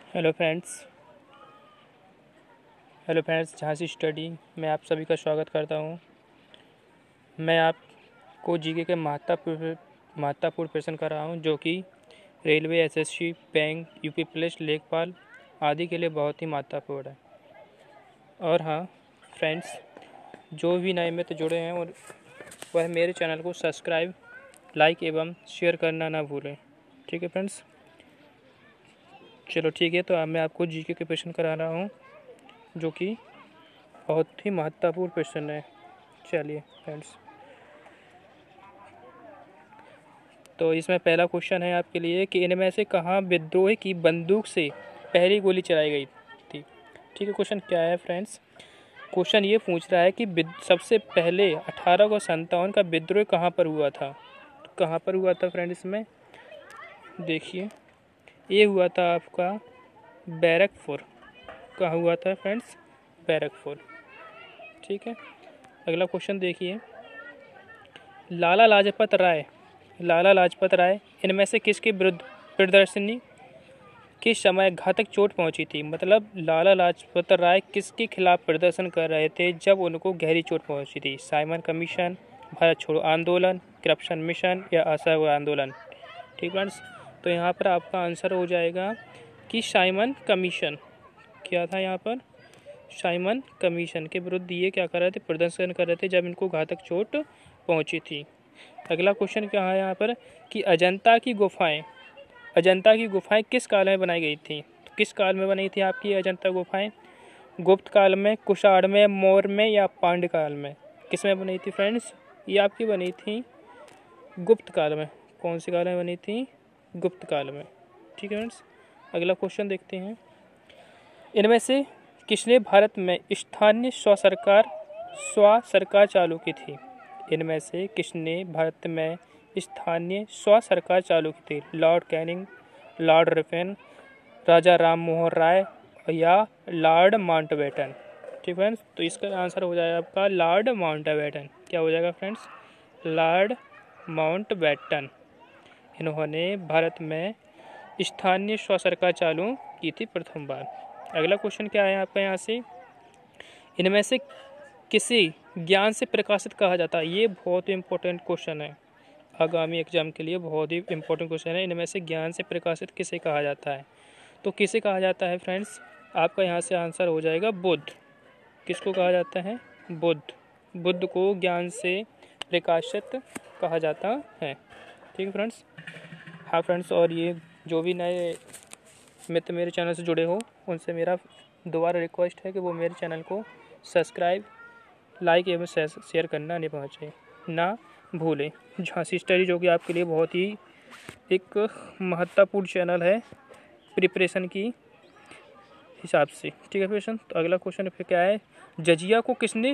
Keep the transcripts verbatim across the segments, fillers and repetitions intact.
Hello friends hello friends Jhansi study में आप सभी का स्वागत करता हूं। मैं आपको जीके के महत्वपूर्ण महत्वपूर्ण प्रश्न कर रहा हूं जो कि railway, SSC, bank, UP police, लेखपाल आदि के लिए बहुत ही महत्वपूर्ण है। और हाँ फ्रेंड्स, जो भी नए मित्र जुड़े हैं और वह मेरे चैनल को सब्सक्राइब, लाइक एवं शेयर करना ना भूलें। ठीक है फ्रेंड्स, चलो ठीक है। तो अब मैं आपको जीके के प्रश्न करा रहा हूँ जो कि बहुत ही महत्वपूर्ण प्रश्न है। चलिए फ्रेंड्स, तो इसमें पहला क्वेश्चन है आपके लिए कि इनमें से कहाँ विद्रोह की बंदूक से पहली गोली चलाई गई थी। ठीक है, क्वेश्चन क्या है फ्रेंड्स? क्वेश्चन ये पूछ रहा है कि सबसे पहले अठारह सौ संतावन का विद्रोह कहाँ पर हुआ था। तो कहाँ पर हुआ था फ्रेंड्स? इसमें देखिए, ये हुआ था आपका बैरकपुर। कहाँ हुआ था फ्रेंड्स? बैरकपुर। ठीक है, अगला क्वेश्चन देखिए, लाला लाजपत राय लाला लाजपत राय इनमें से किसके विरुद्ध प्रदर्शनी किस समय घातक चोट पहुंची थी। मतलब लाला लाजपत राय किसके खिलाफ प्रदर्शन कर रहे थे जब उनको गहरी चोट पहुंची थी? साइमन कमीशन, भारत छोड़ो आंदोलन, करप्शन मिशन या असहयोग आंदोलन। ठीक फ्रेंड्स, तो यहाँ पर आपका आंसर हो जाएगा कि साइमन कमीशन। क्या था यहाँ पर? साइमन कमीशन के विरुद्ध ये क्या कर रहे थे? प्रदर्शन कर रहे थे जब इनको घातक चोट पहुंची थी। अगला क्वेश्चन क्या है यहाँ पर कि अजंता की गुफाएं अजंता की गुफाएं किस काल में बनाई गई थी? तो किस काल में बनी थी आपकी अजंता गुफाएं? गुप्त काल में, कुषाण में, मौर्य में या पांड्य काल में? किस में बनी थी फ्रेंड्स? ये आपकी बनी थी गुप्त काल में। कौन सी काल में बनी थी? गुप्त काल में। ठीक है फ्रेंड्स, अगला क्वेश्चन देखते हैं, इनमें से किसने भारत में स्थानीय स्व सरकार स्व सरकार चालू की थी? इनमें से किसने भारत में स्थानीय स्व सरकार चालू की थी? Lord Canning, Lord Ripon, Raja Ram Mohan Roy या लॉर्ड माउंटबेटन? ठीक फ्रेंड्स, तो इसका आंसर हो जाएगा आपका लॉर्ड माउंटबेटन। क्या हो जाएगा फ्रेंड्स? Lord Mountbatten. इन्होंने भारत में स्थानीय स्व सरकार चालू की थी प्रथम बार। अगला क्वेश्चन क्या है आपका यहाँ से, इनमें से किसे ज्ञान से प्रकाशित कहा जाता है? ये बहुत ही इंपॉर्टेंट क्वेश्चन है, आगामी एग्जाम के लिए बहुत ही इंपॉर्टेंट क्वेश्चन है। इनमें से ज्ञान से प्रकाशित किसे कहा जाता है? तो किसे कहा जाता है फ्रेंड्स? आपका यहाँ से आंसर हो जाएगा बुद्ध। किसको कहा जाता है? बुद्ध। बुद्ध को ज्ञान से प्रकाशित कहा जाता है। ठीक है फ्रेंड्स। हाँ फ्रेंड्स, और ये जो भी नए मित्र मेरे चैनल से जुड़े हो उनसे मेरा दोबारा रिक्वेस्ट है कि वो मेरे चैनल को सब्सक्राइब, लाइक एवं शेयर करना नहीं पहुँचे ना भूलें। झांसी स्टडी जो कि आपके लिए बहुत ही एक महत्वपूर्ण चैनल है प्रिपरेशन की हिसाब से। ठीक है क्वेश्चन, तो अगला क्वेश्चन फिर क्या है, जजिया को किसने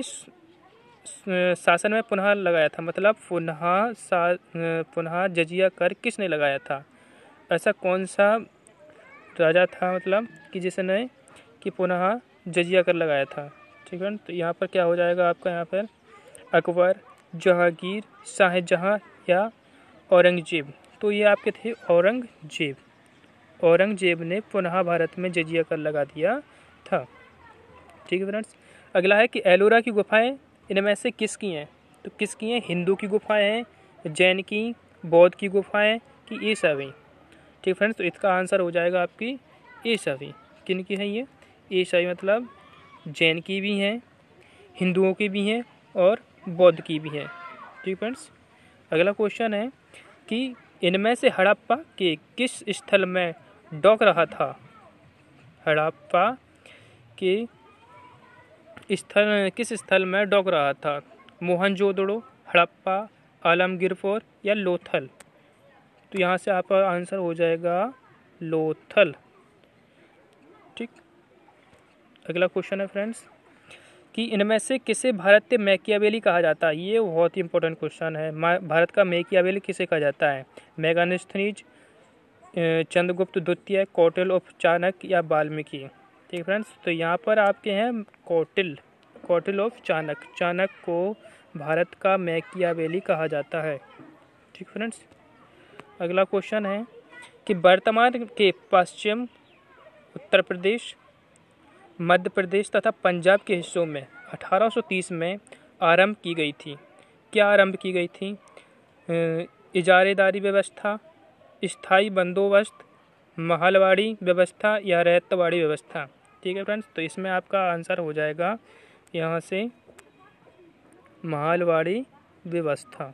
शासन में पुनः लगाया था? मतलब पुनः सा पुनः जजिया कर किसने लगाया था? ऐसा कौन सा राजा था मतलब कि जिसने कि पुनः जजिया कर लगाया था? ठीक है, तो यहाँ पर क्या हो जाएगा आपका यहाँ पर अकबर, जहांगीर, शाहजहां या औरंगजेब? तो ये आपके थे औरंगजेब। औरंगजेब ने पुनः भारत में जजिया कर लगा दिया था। ठीक है फ्रेंड्स, अगला है कि एलोरा की गुफाएं इनमें से किसकी हैं? तो किसकी हैं? हिंदू की गुफाएं हैं, जैन की, बौद्ध की गुफाएं कि ये सभी? ठीक फ्रेंड्स, तो इसका आंसर हो जाएगा आपकी ये सभी। किन की है ये? ये सभी मतलब जैन की भी हैं, हिंदुओं की भी हैं और बौद्ध की भी हैं। ठीक फ्रेंड्स, अगला क्वेश्चन है कि इनमें से हड़प्पा के किस स्थल में डॉक रहा था? हड़प्पा के स्थल किस स्थल में डॉक रहा था? मोहनजोदड़ो, हड़प्पा, आलमगीरपुर या लोथल? तो यहाँ से आपका आंसर हो जाएगा लोथल। ठीक, अगला क्वेश्चन है फ्रेंड्स कि इनमें से किसे भारतीय मैकियावेली कहा जाता है? ये बहुत ही इंपॉर्टेंट क्वेश्चन है। भारत का मैकियावेली किसे कहा जाता है? मेगास्थनीज, चंद्रगुप्त द्वितीय, कौटिल्य उर्फ चाणक्य या वाल्मीकि? ठीक फ्रेंड्स, तो यहाँ पर आपके हैं कौटिल्य कौटिल्य उर्फ चाणक्य। चाणक्य को भारत का मैकियावेली कहा जाता है। ठीक फ्रेंड्स, अगला क्वेश्चन है कि वर्तमान के पश्चिम उत्तर प्रदेश, मध्य प्रदेश तथा पंजाब के हिस्सों में अठारह सौ तीस में आरंभ की गई थी। क्या आरंभ की गई थी? इजारेदारी व्यवस्था, स्थायी बंदोबस्त, महलवाड़ी व्यवस्था या रैयतवाड़ी व्यवस्था। ठीक है फ्रेंड्स, तो इसमें आपका आंसर हो जाएगा यहाँ से महलवाड़ी व्यवस्था।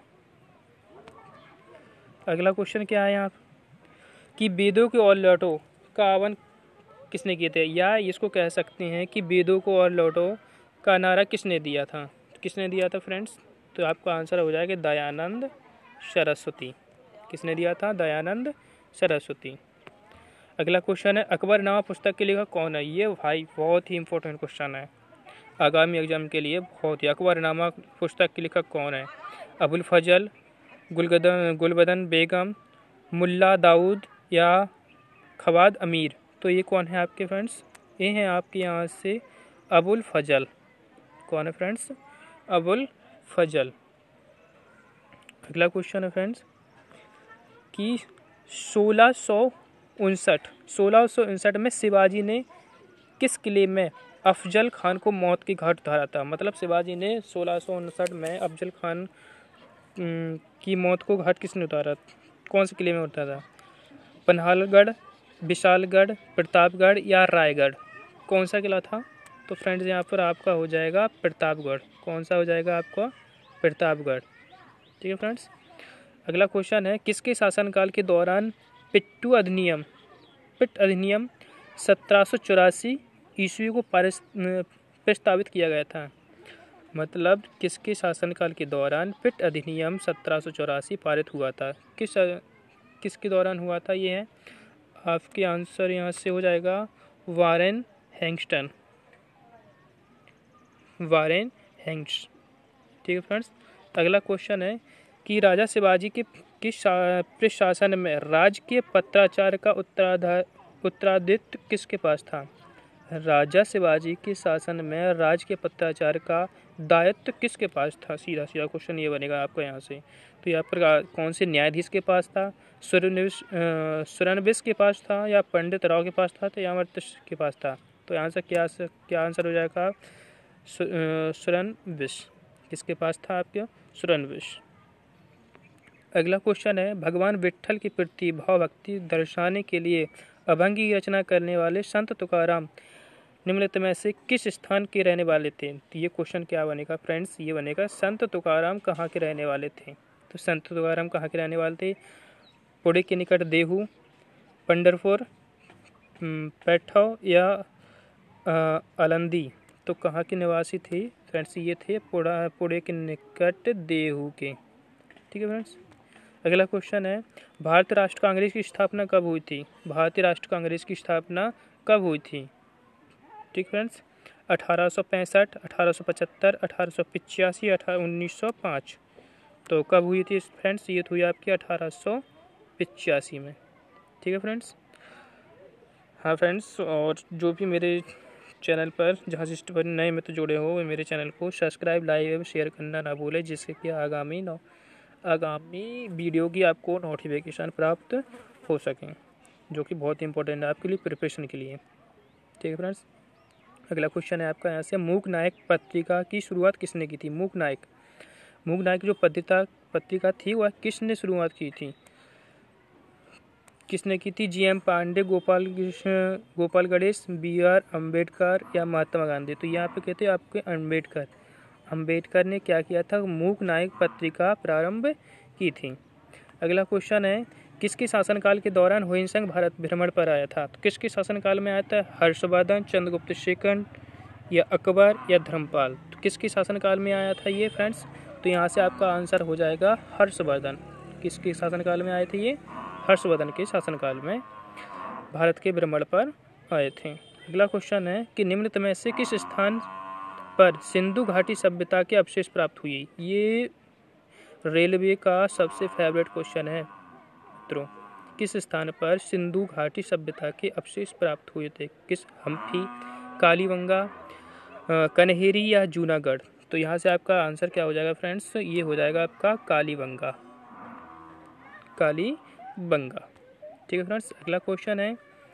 अगला क्वेश्चन क्या है यहाँ कि वेदों के और लौटो का आह्वान किसने किए थे, या इसको कह सकते हैं कि वेदों को और लौटो का नारा किसने दिया था? किसने दिया था फ्रेंड्स? तो आपका आंसर हो जाएगा दयानंद सरस्वती। किसने दिया था? दयानंद सरस्वती। अगला क्वेश्चन है अकबरनामा पुस्तक के लेखक कौन है? ये भाई बहुत ही इंपॉर्टेंट क्वेश्चन है आगामी एग्जाम के लिए, बहुत ही। अकबरनामा पुस्तक के लेखक कौन है? अबुल फजल, गुलगदन गुलबदन बेगम, मुल्ला दाऊद या खवाद अमीर। तो ये कौन है आपके फ्रेंड्स? ये हैं आपके यहाँ से अबुल फजल। कौन है फ्रेंड्स? अबुल फजल। अगला क्वेश्चन है फ्रेंड्स कि सोलह सौ उनसठ सोलह सौ उनसठ में शिवाजी ने किस किले में अफजल खान को मौत की घाट उतारा था? मतलब शिवाजी ने सोलह सौ उनसठ में अफजल खान की मौत को घाट किसने उतारा? कौन से किले में उतारा था? पन्हालगढ़, विशालगढ़, प्रतापगढ़ या रायगढ़? कौन सा किला था? तो फ्रेंड्स यहाँ पर आपका हो जाएगा प्रतापगढ़। कौन सा हो जाएगा आपका? प्रतापगढ़। ठीक है फ्रेंड्स। अगला क्वेश्चन है किसके शासनकाल के दौरान पिट्टू अधिनियम पिट अधिनियम सत्रह सौ चौरासी ईस्वी को प्रस्तावित किया गया था? मतलब किसके शासनकाल के दौरान पिट अधिनियम सत्रह सौ चौरासी पारित हुआ था? किस किसके दौरान हुआ था? ये है आपके आंसर यहाँ से हो जाएगा वारेन हैंगस्टन। वारेन हैंगस्ट। ठीक है फ्रेंड्स। अगला क्वेश्चन है कि राजा शिवाजी के किस प्रशासन में राज्य के पत्राचार का उत्तराधार उत्तराधित्य किसके पास था? राजा शिवाजी के शासन में राज्य के पत्राचार का दायित्व किसके पास था? सीधा सीधा क्वेश्चन ये बनेगा आपको यहाँ से। तो यहाँ पर कौन से न्यायाधीश के पास था? सुरनविस के पास था या पंडित राव के पास था या अमर्त्य के पास था? तो यहाँ से क्या क्या आंसर हो जाएगा? सुरनविस। किसके पास था आपके? सुरनविस। अगला क्वेश्चन है भगवान विट्ठल की प्रति भाव भक्ति दर्शाने के लिए अभंग की रचना करने वाले संत तुकाराम निम्नलिखित में से किस स्थान के रहने वाले थे? तो ये क्वेश्चन क्या बनेगा फ्रेंड्स? ये बनेगा संत तुकाराम कहाँ के रहने वाले थे? तो संत तुकाराम कहाँ के रहने वाले थे? पुणे के निकट देहू, पंढरपुर, पैठौ या अलंदी। तो कहाँ के निवासी थे फ्रेंड्स? ये थे पुणे के निकट देहू के। ठीक है फ्रेंड्स। अगला क्वेश्चन है भारतीय राष्ट्र कांग्रेस की स्थापना कब हुई थी? भारतीय राष्ट्र कांग्रेस की स्थापना कब हुई थी? ठीक फ्रेंड्स। अठारह सौ पैंसठ, अठारह सौ पचहत्तर, अठारह सौ पचासी, अठारह उन्नीस सौ पाँच। तो कब हुई थी फ्रेंड्स? ये हुई आपकी अठारह सौ पचासी में। ठीक है फ्रेंड्स। हाँ फ्रेंड्स, और जो भी मेरे चैनल पर जहाँ से पर नए मित्र जुड़े हो वे मेरे चैनल को सब्सक्राइब, लाइक एवं शेयर करना ना भूलें, जिससे कि आगामी नौ आगामी वीडियो की आपको नोटिफिकेशन प्राप्त हो सकें, जो कि बहुत इंपॉर्टेंट है आपके लिए प्रिपरेशन के लिए। ठीक है फ्रेंड्स। अगला क्वेश्चन है आपका यहाँ से मूक नायक पत्रिका की शुरुआत किसने की थी? मूक नायक मूक नायक जो पत्रिका पत्रिका थी वह किसने शुरुआत की थी? किसने की थी? G M Pandey, Gopal Gopal Ganesh, B R Ambedkar या महात्मा गांधी? तो यहाँ पे कहते हैं आपके अम्बेडकर। अम्बेडकर ने क्या किया था? मूक नायक पत्रिका प्रारंभ की थी। अगला क्वेश्चन है किसके शासनकाल के दौरान हुइनसंग भारत भ्रमण पर आया था? तो किसके शासनकाल में आया था? हर्षवर्धन, चंद्रगुप्त सेकंड या अकबर या धर्मपाल? तो किसके शासनकाल में आया था ये फ्रेंड्स? तो यहाँ से आपका आंसर हो जाएगा हर्षवर्धन। किसके शासनकाल में आए थे ये? हर्षवर्धन के शासनकाल में भारत के भ्रमण पर आए थे। अगला क्वेश्चन है कि निम्नलिखित में से किस स्थान पर सिंधु घाटी सभ्यता के अवशेष प्राप्त हुए? ये रेलवे का सबसे फेवरेट क्वेश्चन है मित्रों। किस स्थान पर सिंधु घाटी सभ्यता के अवशेष प्राप्त हुए थे? किस हम्फी, कालीबंगा, कन्हेरी या जूनागढ़? तो यहाँ से आपका आंसर क्या हो जाएगा फ्रेंड्स? ये हो जाएगा आपका कालीबंगा। कालीबंगा। ठीक है फ्रेंड्स। अगला क्वेश्चन है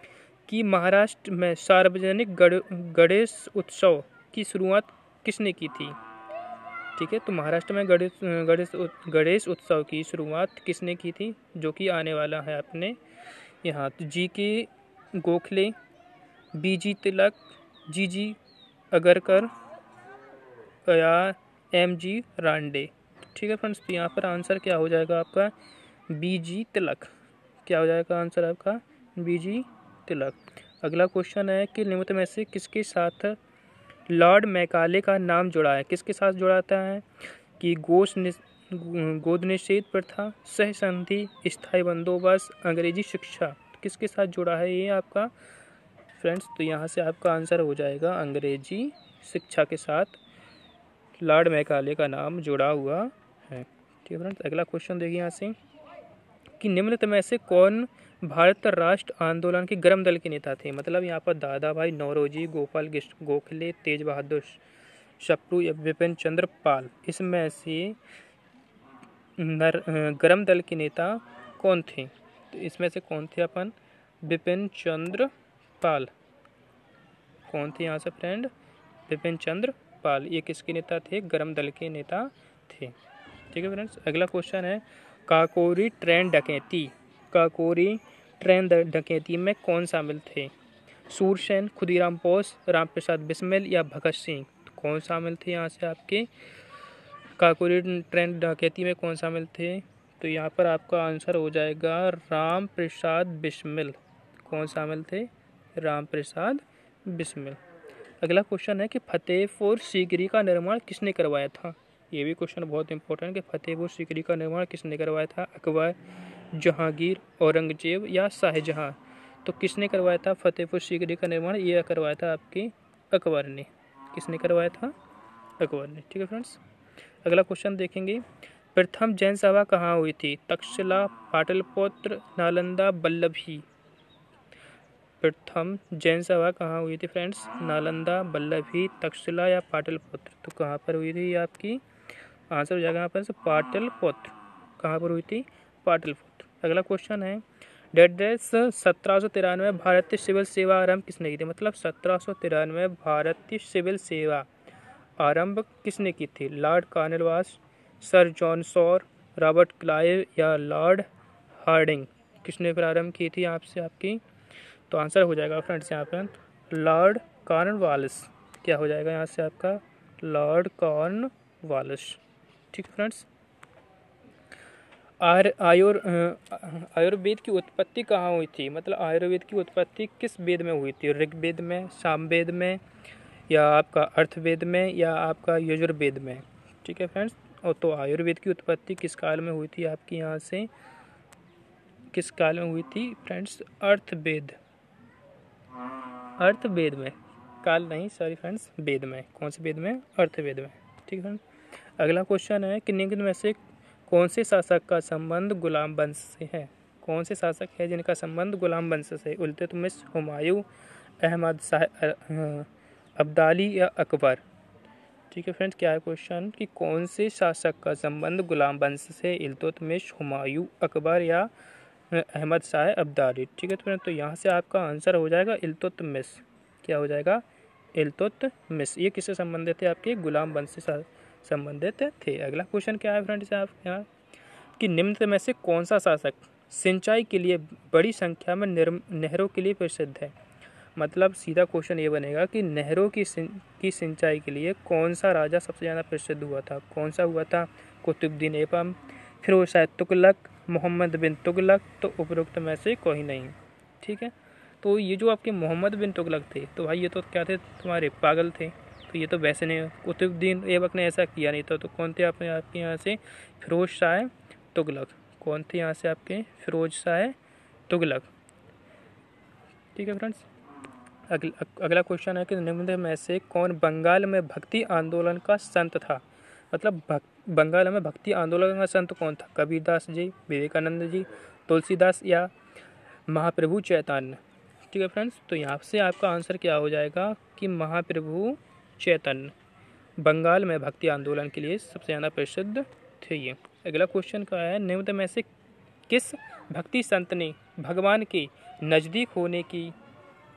कि महाराष्ट्र में सार्वजनिक गण गणेश उत्सव की शुरुआत किसने की थी? ठीक है, तो महाराष्ट्र में गणेश गणेश गणेश उत्सव की शुरुआत किसने की थी, जो कि आने वाला है अपने यहाँ। तो G K Gokhale, B G Tilak, G G Agarkar या एम जी रांडे। ठीक है फ्रेंड्स, तो यहाँ पर आंसर क्या हो जाएगा आपका? B G Tilak. क्या हो जाएगा आंसर आपका? B G Tilak. अगला क्वेश्चन है कि निम्न में से किसके साथ लॉर्ड मैकाले का नाम जुड़ा है? किसके साथ जुड़ाता है? कि गोश गोद निषेध प्रथा, सह संधि, स्थायी बंदोबस्त, अंग्रेजी शिक्षा, किसके साथ जुड़ा है ये आपका फ्रेंड्स? तो यहाँ से आपका आंसर हो जाएगा अंग्रेजी शिक्षा के साथ लॉर्ड मैकाले का नाम जुड़ा हुआ है। ठीक है फ्रेंड्स, अगला क्वेश्चन देखिए यहाँ से कि निम्नलिखित में से कौन भारत राष्ट्र आंदोलन के गर्म दल के नेता थे? मतलब यहाँ पर दादा भाई नौरोजी, गोपाल गोखले, तेज बहादुर सप्रू या विपिन चंद्र पाल, इसमें से नर गर्म दल के नेता कौन थे? तो इसमें से कौन थे अपन? विपिन चंद्र पाल। कौन थे यहाँ से फ्रेंड? विपिन चंद्र पाल। ये किसके नेता थे? गर्म दल के नेता थे। ठीक है फ्रेंड्स, अगला क्वेश्चन है काकोरी ट्रेन डकैती काकोरी ट्रेन डकैती में कौन शामिल थे? सूरसेन, खुदीराम बोस, रामप्रसाद बिस्मिल या भगत सिंह, तो कौन शामिल थे यहाँ से आपके काकोरी ट्रेन डकैती में? कौन शामिल थे? तो यहाँ पर आपका आंसर हो जाएगा राम प्रसाद बिस्मिल। कौन शामिल थे? राम प्रसाद बिस्मिल। अगला क्वेश्चन है कि फतेहपुर सीकरी का निर्माण किसने करवाया था? ये भी क्वेश्चन बहुत इंपॉर्टेंट है कि फतेहपुर सीकरी का निर्माण किसने करवाया था? अकबर, जहांगीर, औरंगजेब या शाहजहां, तो किसने करवाया था फतेहपुर सीकरी का निर्माण? ये करवाया था आपके अकबर ने। किसने करवाया था? अकबर ने। ठीक है फ्रेंड्स, अगला क्वेश्चन देखेंगे प्रथम जैन सभा कहाँ हुई थी? तक्षशिला, पाटलिपुत्र, नालंदा, वल्लभी। प्रथम जैन सभा कहाँ हुई थी फ्रेंड्स? नालंदा, वल्लभी, तक्षशिला या पाटलिपुत्र, तो कहाँ पर हुई थी आपकी? आंसर हो जाएगा यहाँ पर पाटलिपुत्र। कहाँ पर हुई थी? पाटलिपुत्र। अगला क्वेश्चन है डेट डेट सत्रह सौ तिरानवे भारतीय सिविल सेवा आरंभ किसने की थी? मतलब सत्रह सौ तिरानवे भारतीय सिविल सेवा आरंभ किसने की थी? Lord Cornwallis, sir John Shore, Robert Clive या लॉर्ड हार्डिंग, किसने प्रारंभ की थी आपसे आपकी? तो आंसर हो जाएगा फ्रेंड्स यहाँ पर लॉर्ड कॉर्नवालिस। क्या हो जाएगा यहाँ से आपका? Lord Cornwallis. ठीक है फ्रेंड्स, आर आयुर आयुर्वेद की उत्पत्ति कहाँ हुई थी? मतलब आयुर्वेद की उत्पत्ति किस वेद में हुई थी? ऋग्वेद में, सामवेद में या आपका अर्थवेद में या आपका यजुर्वेद में? ठीक है फ्रेंड्स, और तो आयुर्वेद की उत्पत्ति किस काल में हुई थी आपकी यहाँ से? किस काल में हुई थी फ्रेंड्स? अर्थवेद। अर्थवेद में, काल नहीं, सॉरी फ्रेंड्स, वेद में। कौन से वेद में? अर्थवेद में। ठीक है, अगला क्वेश्चन है कि निम्न में से कौन से शासक का संबंध गुलाम वंश से है? कौन से शासक है जिनका संबंध गुलाम वंश से? इल्तुतमिश, हुमायूं, अहमद शाह अब्दाली या अकबर। ठीक है फ्रेंड्स, क्या है क्वेश्चन कि कौन से शासक का संबंध गुलाम वंश से? इल्तुतमिश, हुमायूं, अकबर या अहमद शाह अब्दाली। ठीक है फ्रेंड्स, तो यहाँ से आपका आंसर हो जाएगा इल्तुतमिश। क्या हो जाएगा? इल्तुतमिश। ये किससे संबंधित थे? आपके गुलाम वंश से संबंधित थे। अगला क्वेश्चन क्या है फ्रेंड्स आप यहाँ कि निम्न में से कौन सा शासक सिंचाई के लिए बड़ी संख्या में नहरों के लिए प्रसिद्ध है? मतलब सीधा क्वेश्चन ये बनेगा कि नहरों की की सिंचाई के लिए कौन सा राजा सबसे ज़्यादा प्रसिद्ध हुआ था? कौन सा हुआ था? कुतुबुद्दीन ऐबक, फिरोज शाह तुगलक, मोहम्मद बिन तुगलक, तो उपरोक्त में से कोई नहीं। ठीक है, तो ये जो आपके मोहम्मद बिन तुगलक थे, तो भाई ये तो क्या थे? तुम्हारे पागल थे, तो ये तो वैसे नहीं। कुतुबुद्दीन ऐबक ने ऐसा किया नहीं था, तो कौन थे आपने आपके यहाँ से? फिरोज शाह तुगलक। कौन थे यहाँ से आपके? फिरोज शाह तुगलक। ठीक है फ्रेंड्स, अगला अगला क्वेश्चन है कि निम्न में से कौन बंगाल में भक्ति आंदोलन का संत था? मतलब बंगाल में भक्ति आंदोलन का संत कौन था? कबीरदास जी, विवेकानंद जी, तुलसीदास या महाप्रभु चैतन्य। ठीक है फ्रेंड्स, तो यहाँ से आपका आंसर क्या हो जाएगा कि महाप्रभु चैतन्य बंगाल में भक्ति आंदोलन के लिए सबसे ज़्यादा प्रसिद्ध थे ये। अगला क्वेश्चन क्या है? निम्न में से किस भक्ति संत ने भगवान के नज़दीक होने की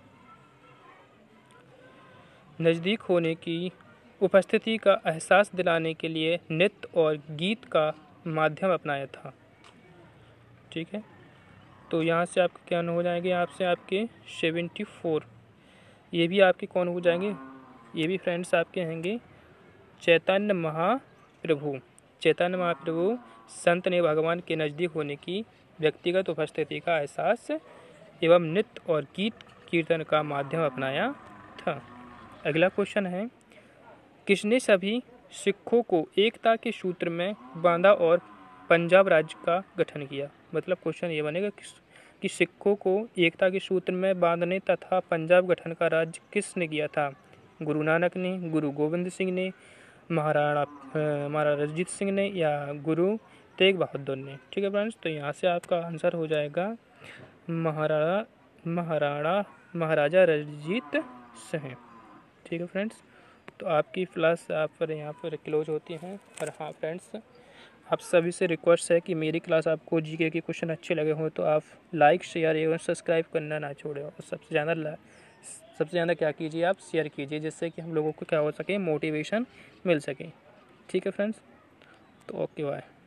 नज़दीक होने की उपस्थिति का एहसास दिलाने के लिए नृत्य और गीत का माध्यम अपनाया था। ठीक है, तो यहाँ से आपके क्या हो जाएंगे, आपसे आपके सेवेंटी फोर। ये भी आपके कौन हो जाएंगे, ये भी फ्रेंड्स आपके हैंगे चैतन्य महाप्रभु। चैतन्य महाप्रभु संत ने भगवान के नज़दीक होने की व्यक्तिगत उपस्थिति का एहसास एवं नृत्य और गीत कीर्तन का माध्यम अपनाया था। अगला क्वेश्चन है, किसने सभी सिखों को एकता के सूत्र में बांधा और पंजाब राज्य का गठन किया। मतलब क्वेश्चन ये बनेगा कि सिखों को एकता के सूत्र में बांधने तथा पंजाब गठन का राज्य किसने किया था। गुरु नानक ने, गुरु गोविंद सिंह ने, महाराणा महाराणा रंजीत सिंह ने या गुरु तेग बहादुर ने। ठीक है फ्रेंड्स, तो यहाँ से आपका आंसर हो जाएगा महाराणा महाराणा महाराजा रंजीत सिंह। ठीक है फ्रेंड्स, तो आपकी क्लास आप पर यहाँ पर क्लोज होती हैं। और हाँ फ्रेंड्स, आप सभी से रिक्वेस्ट है कि मेरी क्लास आपको जीके के क्वेश्चन अच्छे लगे हों तो आप लाइक शेयर एवं सब्सक्राइब करना ना छोड़ें। और सबसे ज़्यादा सबसे ज़्यादा क्या कीजिए, आप शेयर कीजिए, जिससे कि हम लोगों को क्या हो सके, मोटिवेशन मिल सके। ठीक है फ्रेंड्स, तो ओके बाय।